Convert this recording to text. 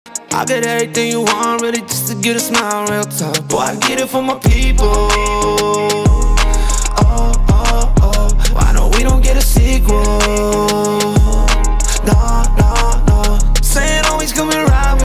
I get everything you want, really, just to get a smile, real talk. Boy, I get it for my people.